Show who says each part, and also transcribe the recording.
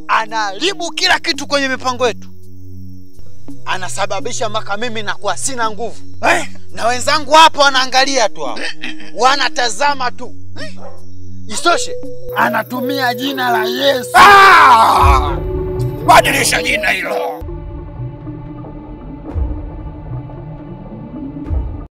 Speaker 1: anaharibu kila kitu kwenye mipango yetu. Anasababisha mpaka mimi nakuwa sina nguvu. Na wenzangu hapo wanaangalia tu hapo. Wanatazama tu. Isitoshe, anatumia jina la Yesu.
Speaker 2: Badilisha jina hilo.